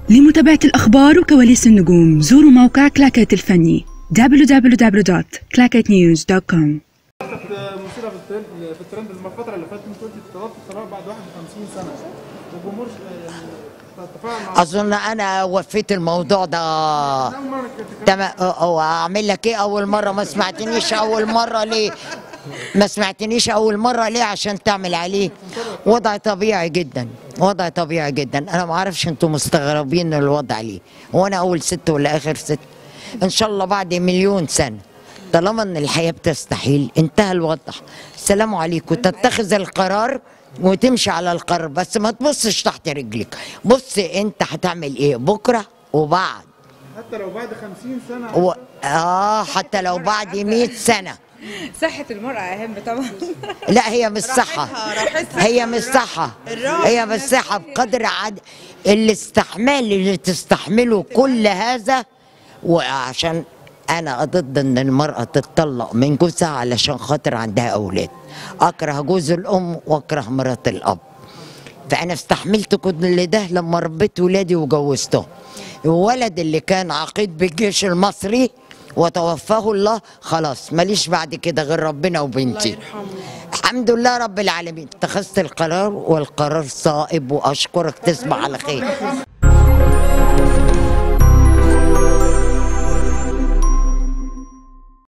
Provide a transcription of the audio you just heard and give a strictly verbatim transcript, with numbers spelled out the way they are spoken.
لمتابعة الأخبار وكواليس النجوم زوروا موقع كلاكيت الفني دبليو دبليو دبليو دوت كلاكيت نيوز دوت كوم. مثيرة في الترند الفترة اللي فاتت، انت قلتي طلبت الطلاق بعد واحد وخمسين سنة، والجمهور يعني اظن انا وفيت الموضوع ده تمام. اعمل لك ايه؟ اول مره ما سمعتنيش اول مره ليه؟ ما سمعتنيش اول مره ليه عشان تعمل عليه؟ وضع طبيعي جدا، وضع طبيعي جدا. انا ما اعرفش انتم مستغربين الوضع ليه، هو انا اول ست ولا اخر ست؟ ان شاء الله بعد مليون سنه، طالما ان الحياه بتستحيل انتهى الوضع. السلام عليكم. تتخذ القرار وتمشي على القرار، بس ما تبصش تحت رجلك. بص انت هتعمل ايه بكره وبعد، حتى لو بعد خمسين سنة و... اه حتى لو بعد مئة سنة. صحة المرأة أهم طبعا. لا هي مش صحة، هي مش صحة، هي مش صحة بقدر عد الاستحمال اللي تستحمله كل هذا. وعشان أنا ضد إن المرأة تتطلق من جوزها علشان خاطر عندها أولاد. أكره جوز الأم وأكره مرات الأب. فأنا استحملت كل ده لما ربيت ولادي وجوزتهم. الولد اللي كان عقيد بالجيش المصري وتوفاه الله، خلاص ماليش بعد كده غير ربنا وبنتي. الحمد لله رب العالمين. اتخذت القرار والقرار صائب، وأشكرك. تصبح على خير.